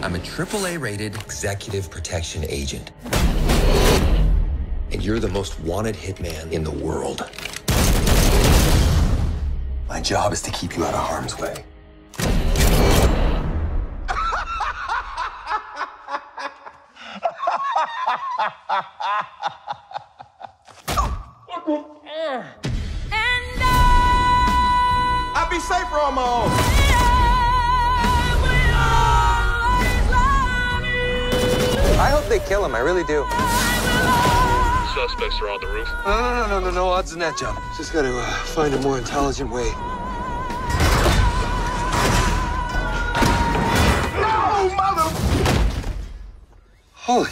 I'm a AAA rated executive protection agent. And you're the most wanted hitman in the world. My job is to keep you out of harm's way. I'll be safer on my own. I hope they kill him, I really do. Suspects are on the roof. No odds in that jump. Just gotta find a more intelligent way. No, mother! Holy.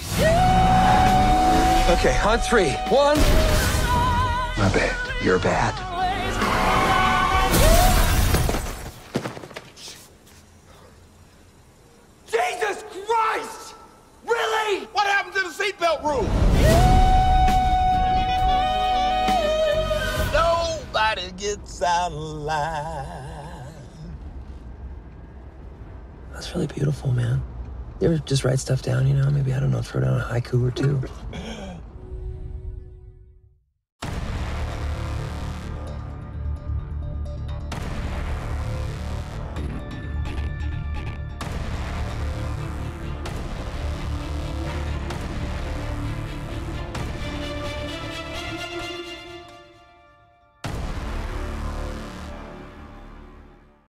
Okay, on 3. 1. My bad. You're bad. Jesus Christ! Really? What happened to the seatbelt rule? Nobody gets out alive. That's really beautiful, man. You ever just write stuff down, you know? Maybe, I don't know, throw down a haiku or two.